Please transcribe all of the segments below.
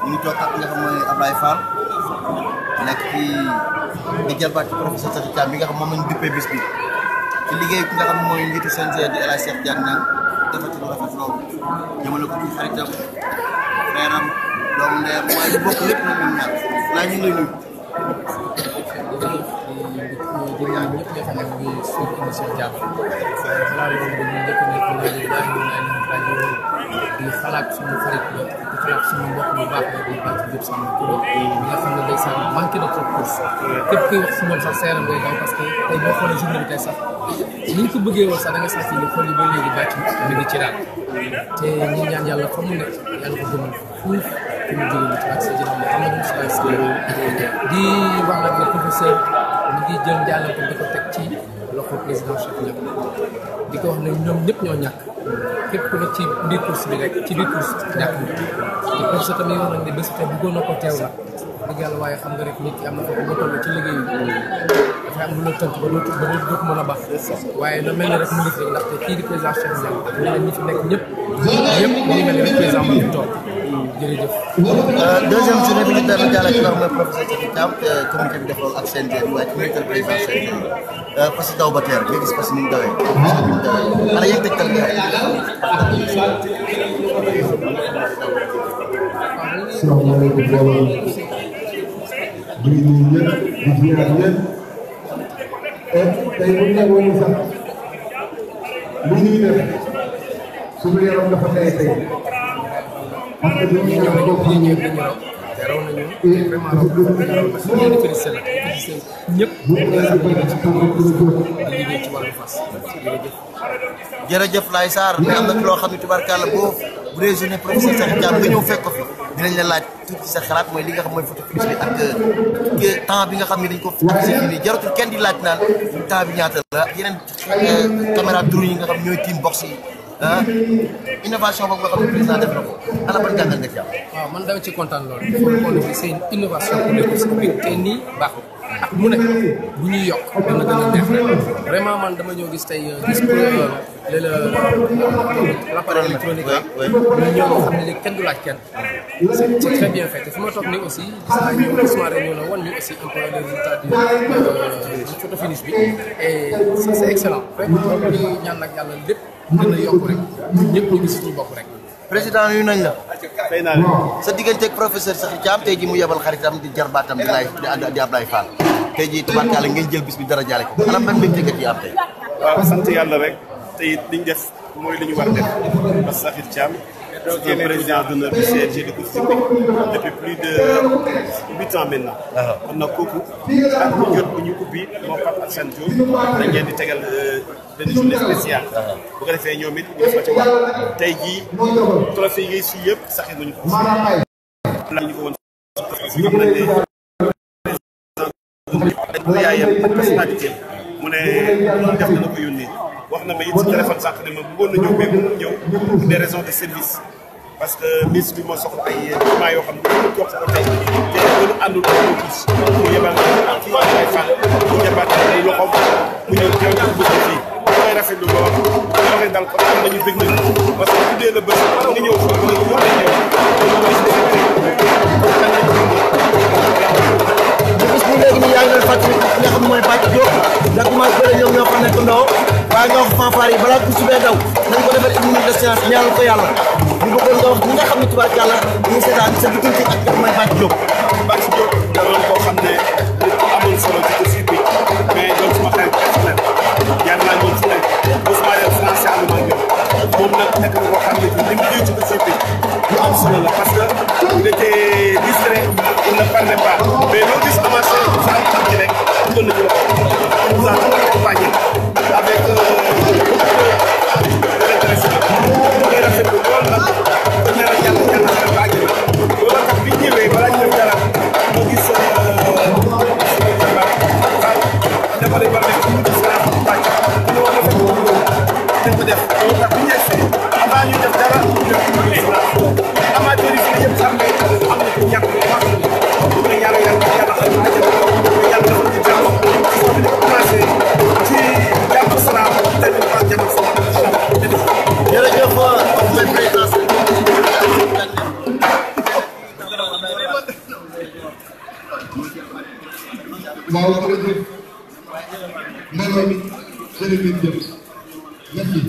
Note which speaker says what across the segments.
Speaker 1: ñu toog ak nga xam mooy Ablaye Fall nekk ci di jalbaat ci professeur Sakhir Thiam bi nga xam moom lañu duppee bis bi ci liggéey ki nga xam mooy njiitu CNG di El Hadj Cheikh Diagne naan defati lu rafet loolu jëmale ko ci xaritam frère am doomu ndeyam waaye ñu bokk lépp nag ñun ñaar laa ñu ngi lay nuyu.
Speaker 2: di ñaan ñëpp ñoo xam ne ñu ngi suñu émission jàmm balaa loolu dañuy njëkk a nekk di xalaat suñu xarit la di xalaat suñu mbokk bu baax la di bàcc jëpp sama kuréel bi nga xam ne day sax manqué de trop course képp kuy wax si moom sax seeram ngay daw parce que tey boo xoolee journée bi tey sax ni ñu ko bëggee woon sax da nga sax ci ni xool yi ba léegi bàcc mi ngi ci daal te ñi ñaan yàlla fa mu nekk yàlla ko gënal fuuf fi mu jógee ci ak sa jërëm Muhammadu sallallahu alayhi wa sallam di wax nag ne professeur mi ngi jël njàllam ko di ko teg ci loxo président Cheikh Thiam di ko wax ne ñoom ñëpp ñoo ñàkk képp ku ne ci biir course bi rek ci biir course ñàkk na te professeur tamit wax nañ ne bés te bëggoon na ko teew la dëgg yàlla waaye xam nga rek nit ki am na ko ba toll ci liggéey bi dafay am lu la tënk ba dootu mën a baax waaye na mel ne rek mu ngi fi ndaxte kii di président Cheikh Thiam ak ñeneen ñi fi nekk ñëpp ñu ngi mel ne rek président ma fi toog jërëjëf.
Speaker 1: Deuxième journée bi ñu teel a jàllale ci nga xam ne professeur Sakhir Thiam te comité bi def loolu ak CNG bi waaye ci njiital président CNG parce que daw ba teer nga gis parce que ni ñu dawee xanaa yéen tegtal nga
Speaker 3: salaamaaleykum mbooloo di nuyu ñëpp di ziar ñëpp tey bu ñu la woon sax li ñuy def suñu yaram dafa tey tey parce que li ñuy def boobu
Speaker 2: ñëpp dañu raw te raw nañu vraiment raw parce que ñoo di félicité la félicité ñëpp nga xam ne ci liggéey ci wàllu fas
Speaker 1: jërëjëf Laye Sarr mais am na loo xam ne tubaarkàlla boo bu dee journée professeur Sakhir Thiam nga ñëw fekk ko fi dinañ la laaj tuuti sa xalaat mooy li nga xam mooy photo plus bi ak temps bi nga xam ne dañ ko fixé nii jaratul kenn di laaj naan temps bi ñaata la yeneen caméra drone yi nga xam ñooy team box yi innovation boobu nga xam ne président def na ko ana ban jàngal nga ci am.
Speaker 2: waaw man dama ci kontaan loolu foofu kon bi c'est une innovation pour les courses hippiques te nii baaxul ak mu nekk bu ñuy yokk dana gën a neex vraiment man dama ñëw gis tey gis l'appareil électronique la ñu ñëw nga xam ne léegi kenn du laaj kenn c'est très bien fait te fi ma toog nii aussi gis naa ñëw Ousmane ñëw na wan ñu aussi un peu le résultat du photo finish bi et c'est excellent vraiment ñu ñaan nag yàlla lépp gën a yokk rek ñëpp ñu gis suñu bopp rek.
Speaker 1: président yu nañ la. fay naa sa digganteeg professeur Sakhir Thiam tey jii mu yebal xaritam di jarbaatam di Ablaye Fall tey jii tubaarkàlla ngeen jël bis bi dara jaale ko anam ban mbégte nga ci am tey.
Speaker 4: waaw sant yàlla rek te it liñ def mooy li ñu war def parce que Sakhir Thiam qui est président d'honneur du CNG de course hippique depuis plus de 8 ans maintenant. kon nag kooku ak bu jot bu ñu ubbi moom Pape ak Sane Diop dañ leen di tegal benn journée spéciale. bu ko defee ñoom it ñu def ko ci wax tey jii trophée yi ngay si yëpp Sakhir nañu ko. la ñu ko woon parce que xam nañ ne yaayam ak personnalité mu ne def na ko yónnee wax na ma it si téléphone sànq ne ma bëggoon na ñëw mais mënul ñëw pour des raisons de service parce que ministre bi moo soxla ay documents yoo xam ne mënul jox ko tey te loolu àndul ak ñu gis mu yebal na ci ay fan mu jabaat ay loxoom mu ñëw teew ko bëgg fii damay rafetlu lool waxee dal ko am nañu bëgg nañu parce que tuddee la bés nga ñëw fa nga ñëw
Speaker 1: léegi nii yaa ngi leen fàttali nga xam mooy Bathie Diop ndax commencé bële ñoom ñoo fa nekk ndaw waaye nga wax fanfare yi balaa ku subee daw nañ ko defee une minute de séance ñaanal ko yàlla ñu bëggoon nga wax ñi nga xam ne tubaab yàlla ñu seetaan sa diggante ak nga mooy Bathie Diop.
Speaker 4: Bathie Diop da doon koo xam ne amul solo ci course bi mais doon suma xarit personnel jaar naa ñoom fu nekk mosuma leen financé ànduma ak ñoom moom nag nekk na koo xam ne li mu jël ci course bi lu am solo la parce que il était distrait il ne parlait pas mais loo gis avancé sa am xam ci rek dugal na ci loxo on nous a toujours accompagné avec intéressement muy rafetlu lool nag te nee na yàlla yàlla xarit ba àgg na loolu tax bi ñëwee balaa ñu ñëw
Speaker 3: waaw jërëjëf mbooloo mi jërëjëf merci.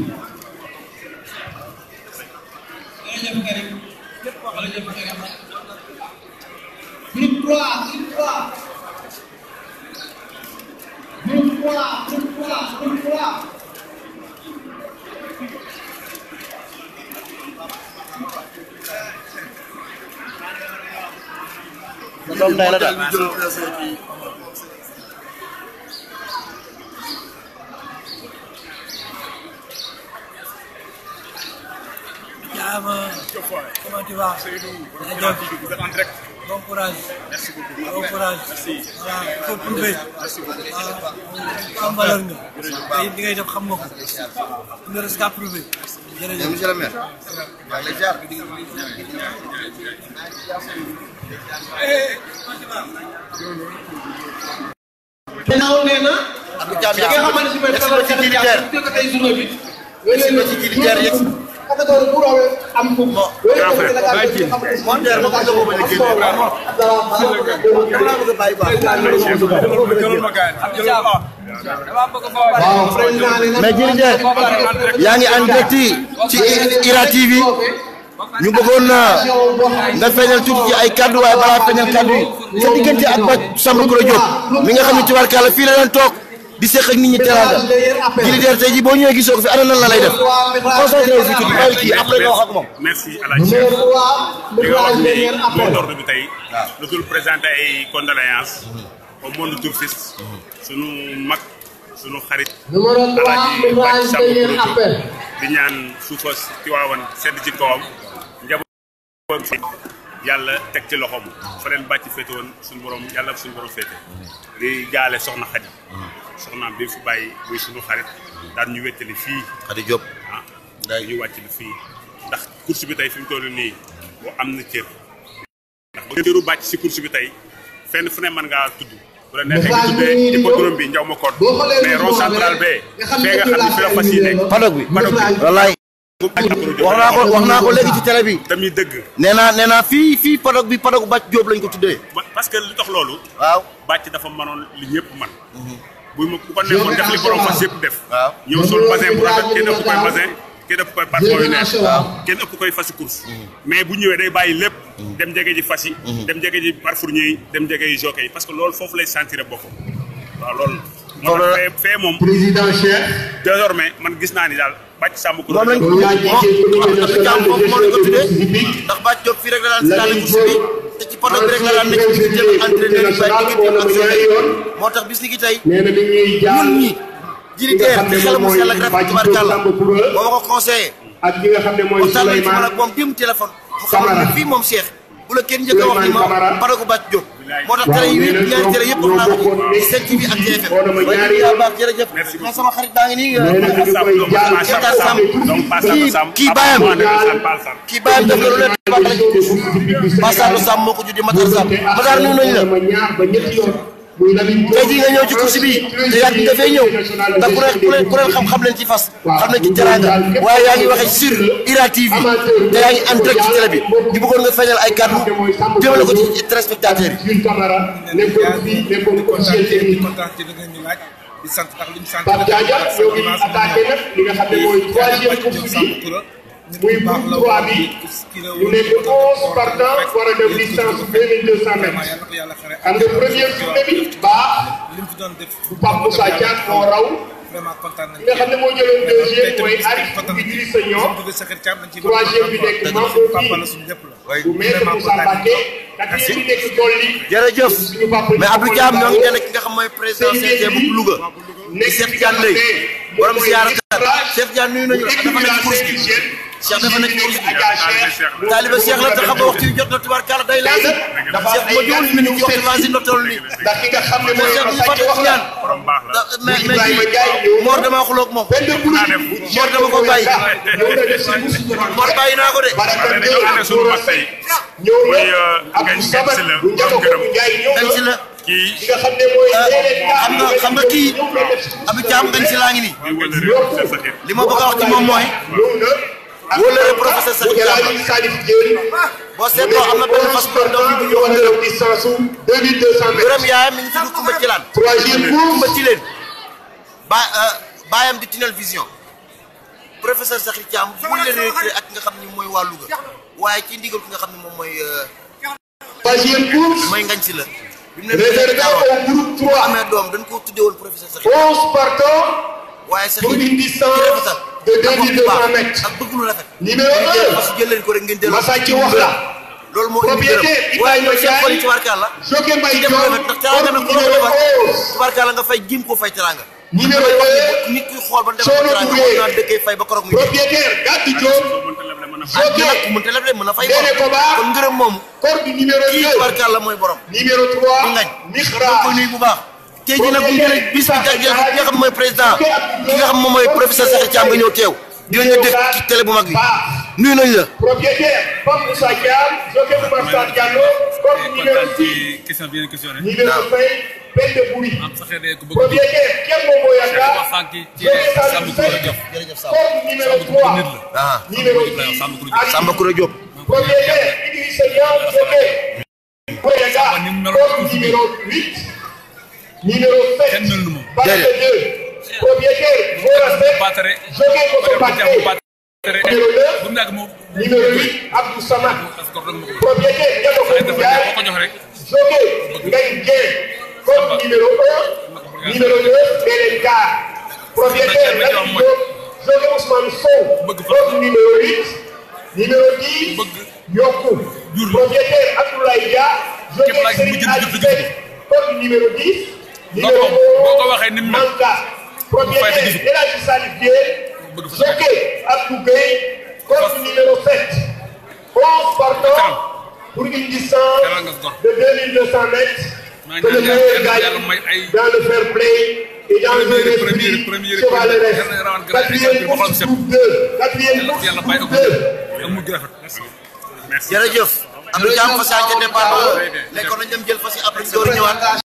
Speaker 1: doom day la daal
Speaker 5: Comment tu vas? Bon courage. Merci beaucoup. Bon courage. Merci. Voilà, il faut prouver. Merci beaucoup. Am valeur nga. Tey li ngay def xam nga ko. Il ne reste qu'à prouver. Jërëjëf.
Speaker 1: monsieur le maire. maa ngi lay jaar.
Speaker 3: ginnaaw nee na.
Speaker 1: Abdou Thiam yaa ngi xamante ne ci militaire. ci militaire yegg.
Speaker 3: am ko mo
Speaker 1: mais jërëjëf yaa ngi en direct ci IRA TV ñu bëggoon nga feeñal tuuti ci ay kaddu waaye balaa feeñal kaddu yi sa diggante ak Bac Samb Kuro Diop mi nga xam ne tubaarkàlla fii la leen toog di seq ak nit ñi teraanga jërëjëf tey jii boo ñëwee gisoo ko fi ana nan la lay def concentré wu fi tuuti bàyyi kii après nga wax ak moom.
Speaker 6: merci à la chef li nga wax ni mot d'ordre bi tey lu dul présenter ay condoléances au monde touriste sunu mag sunu xarit Alaaji Bac Samb Kuro Diop di ñaan suufa Tiwaawan sedd ci kawam njaboot yàlla teg ci loxoom fa leen bàcc féete woon suñu borom yàlla suñu borom féete di jaale soxna Xadi soxnaam bi fi bàyyi muy suñu xarit daan ñu wettali fii
Speaker 1: Xadi Diop
Speaker 6: ah daal ñu wàcc fii ndax course bi tey fi mu toll nii boo am na cër ndax ba cëru bàcc si course bi tey fenn fu ne mën ngaa tudd bu la neexee nga tuddee hippodrome bi njaw ma koot mais rond central bee fee nga xam ne fi la fas yi nekk
Speaker 1: paddock bi wallaay wax naa ko léegi ci télé bi
Speaker 6: tamit dëgg
Speaker 1: nee naa fii paddock bi paddock Bac Diop lañ ko tuddee
Speaker 6: parce que lu tax loolu
Speaker 1: waaw
Speaker 6: bàcc dafa mënoon li ñëpp man bu ko neexoon def li borom fas yëpp def
Speaker 1: waaw
Speaker 6: ñëw sol basin bu rafet kenn ëpp koy basin kenn ëpp koy parfum yu neex kenn ëpp koy fasi course mais bu ñëwee day bàyyi lépp dem jege ji fas yi dem jege ji parfournier yi dem jege ji jockey yi parce que loolu foofu lay sentir boppam waaw loolu moo tax fee moom
Speaker 3: président Cheikh
Speaker 6: désormais man gis naa ni daal Bac Samb Kuro
Speaker 1: moom lañ ko tuddee ndax Bac Diop fii rek la daan si daal course bi te ci paddock bi rek la daan nekk ci jël entraîneur yi waaye diggante moo tax bis ni ki tey ñun ñi jiliteer di xel mu sell ak rafet tubaarkàlla moo ma ko conseillé
Speaker 3: ak ki nga xam ne mooy
Speaker 1: waxtaan nañ ci man
Speaker 3: Souleymane
Speaker 1: ak moom démb téléphone mu xamal ne fii moom Cheikh bu la kenn njëkk a wax ni ma paddock Bac Diop moo tax télé yi yëpp ñaari télé yëpp wax naa ko ci Sen TV ak TFM waaye yaa baax jërëjëf mais sama xarit baa ngi nii Matar Samb kii baayam def na lu leen baax la Matar Samb moo ko juddi Matar Samb Matar nuyu nañu la tey jii nga ñëw ci course bi te yàgg nga fay ñëw ndax ku leen xam leen ci fas xam leen ci teraanga waaye yaa ngi waxee sur IRA TV te yaa ngi en direct ci télé bi ñu bëggoon nga feeñal ay kàddu jëmale ko ci téléspectateurs yi.
Speaker 2: di sant ndax li ñu sant
Speaker 3: Pape Diadia ñoo ngi attaqué nag li nga xam ne mooy troisième course bi muy groupe 3 bi ñu nekk 11 partants war a def distance 2200 mètres xam nga première journée bi baax bu Pape Moussa Thiam moo raw li nga xam ne moo jëloon deuxième mooy Arif Idrissa Niang troisième bi nekk Mambo bi bu maître Moussa Mbacké quatrième bi nekk Dolli
Speaker 1: jërëjëf mais Abdou Thiam ñoo ngi nekk ki nga xam mooy président CNG bu Louga di Cheikh Diagne lay borom ziyaarakat Cheikh Diagne nuyu nañu dafa nekk course bi Cheikh dafa nekk course bi taaliba Cheikh la te xam nga waxtu yu jot na tubaarkàlla day laaj Cheikh ma jiwul mi ni ci waxtu laaj na toll nii
Speaker 3: ndax ki nga xam ne mooy
Speaker 1: Cheikh ñu fàtte wax ñaan mais Mor dama xuloo ak moom Mor dama ko bàyyi Mor bàyyi naa ko de
Speaker 3: ñëw na ak sabat bu njëkk bu njaay ñëw na
Speaker 1: si la
Speaker 6: kii
Speaker 3: nga xam ne mooy
Speaker 1: xam nga kii Abdou Thiam ngañ si laa ngi nii li ma bëgg a wax ci moom mooy wóolare professeur Sakhir Thiam boo seetloo am na benn fas bu ndaw bi ñu wax
Speaker 3: distance 2200 mètres.
Speaker 1: gërëm yaayam mi ngi tudd Kumba Cilaan.
Speaker 3: troisième course
Speaker 1: Kumba Cileen baayam di Tunnel Vision. professeur Sakhir Thiam wóolare ak nga xam ni mooy waa Louga waaye ci ndigal ki nga xam ni moom mooy.
Speaker 3: troisième course
Speaker 1: mooy ngañ si la.
Speaker 3: réservé au groupe 3
Speaker 1: amee doom dañ koo tuddee woon professeur Sakhir.
Speaker 3: 11 partants
Speaker 1: waaye
Speaker 3: pour une distance de 2200 mètres.
Speaker 1: ak bëgg lu rafet.
Speaker 3: numéro 1
Speaker 1: parce que jël leen ko rek ngeen jël.
Speaker 3: Massa ci wax la.
Speaker 1: loolu moo indi gërëm waaye ñooy seen xol yi tubaarkàlla.
Speaker 3: Joké Mbaye
Speaker 1: def rafet ndax teraanga nag ku la ko defal tubaarkàlla nga fay jim koo fay teraanga.
Speaker 3: numéro 2
Speaker 1: nit kuy xool ba defal ko teraanga mën naa dëkkee fay ba korog muy
Speaker 3: propriétaire Gatti Diop.
Speaker 1: Joké nag ku mënta leble mën na fay borom kon ngërëm moomu.
Speaker 3: corps du numéro 2
Speaker 1: kii tubaarkàlla mooy borom.
Speaker 3: numéro 3
Speaker 1: di ngañ
Speaker 3: Mixra
Speaker 1: ko nuyu bu baax. tey jii nag bu ñu jëlee bis bi jagleel ki nga xam mooy président ki nga xam moom mooy professeur Sakhir Thiam nga ñëw teew dinañu dégg ci télé bu mag bi nuyu nañu la.
Speaker 3: propriétaire Pape Moussa Thiam Joké Moussa Diallo corps du numéro 6
Speaker 2: question bien questionné.
Speaker 3: numéro 5 Pende Bouri
Speaker 2: am Sakhir de ku bëgg
Speaker 3: propriétaire Kembo Boyaka
Speaker 2: wax sànq ci
Speaker 3: Joké
Speaker 2: Samba Koura Diop.
Speaker 1: jërëjëf Samb
Speaker 3: corps du numéro 3 numéro 10
Speaker 1: Samba Koura Diop.
Speaker 3: propriétaire Idrissa Niang Joké Boyaka corps du numéro 8 numéro 7
Speaker 2: kenn mel ni moom.
Speaker 3: Barke 2 propriétaire Morasek
Speaker 2: Batare
Speaker 3: Joké Koto Bakke numéro 9
Speaker 2: bu mu yàgg moom
Speaker 3: numéro 8 Abdou Samad
Speaker 2: parce que dog ma ko
Speaker 3: propriétaire Diallo
Speaker 2: boo ko
Speaker 3: Ndiaye
Speaker 2: jox rek
Speaker 3: Joké Ngagne Dieng code numéro 1 numéro 2 Belen Gar propriétaire Lamine Diop Joké Ousmane Sow code numéro 8 numéro 10 Yokou propriétaire Abdoulaye Dia Joké Serigne Ali Seck code numéro 10 numéro 11
Speaker 2: boo ko waxee ni mu mel
Speaker 3: Manka propriétaire El Hadji Salif Dieng Joké Abdou Gueye code numéro 7 11 partants pour une distance de 2200 mètres que le meilleur gagne dans le fair play et dans le esprit chevaleresque. Quatrième course groupe 2 quatrième course groupe 2.
Speaker 1: jërëjëf Abdou Thiam fas yaa ngi ca départ ba léegi kon nañ dem jël fas yi après ñu door a ñëwaat.